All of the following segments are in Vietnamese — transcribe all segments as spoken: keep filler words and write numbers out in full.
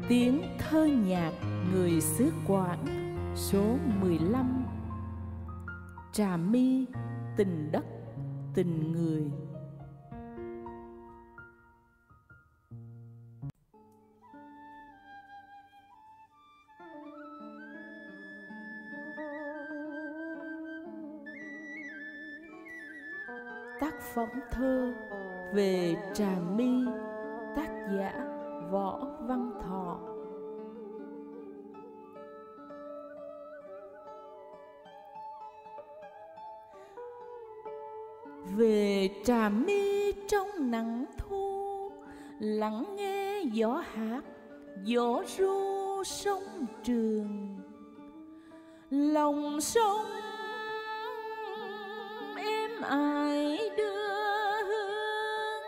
Tiếng thơ nhạc người xứ Quảng số mười lăm. Trà My, tình đất, tình người. Tác phẩm thơ về Trà My, tác giả Võ Văn Thọ. Về Trà My trong nắng thu, lắng nghe gió hát, gió ru sông Trường. Lòng sông êm ái đưa hương,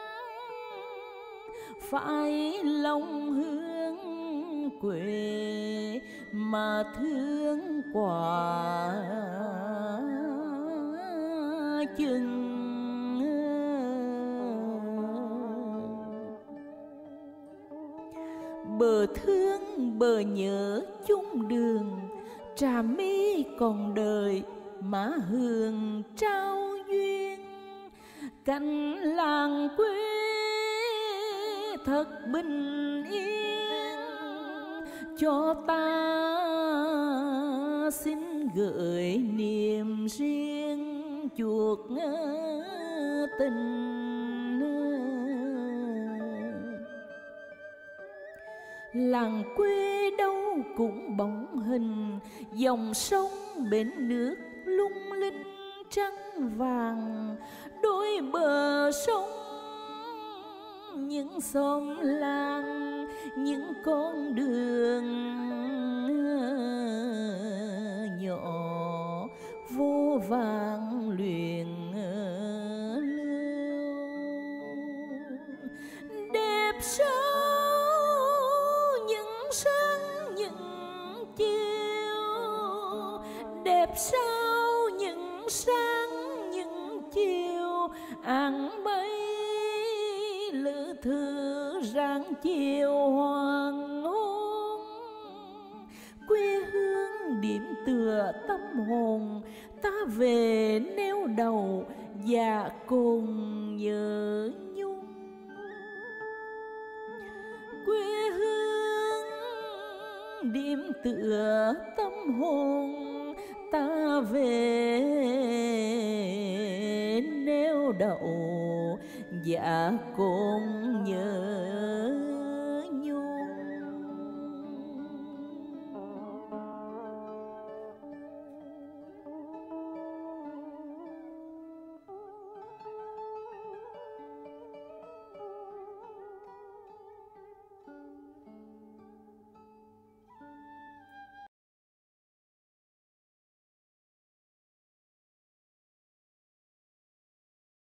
phải lòng hương quê mà thương quả chừng. Bờ thương bờ nhớ chung đường, Trà My còn đời má hương trao duyên. Cảnh làng quê thật bình yên, cho ta xin gửi niềm riêng chuộc tình. Làng quê đâu cũng bóng hình, dòng sông bến nước lung linh trắng vàng. Đôi bờ sông những xóm làng, những con đường nhỏ vô vàng luyện lưu. Đẹp sao những sáng những chiều, đẹp sao những sáng những chiều. Áng mây lữ thư rạng chiều hoàng hôn, quê hương điểm tựa tâm hồn. Ta về neo đầu và cùng nhớ nhung. Quê hương điểm tựa tâm hồn, ta về neo đậu và cùng nhớ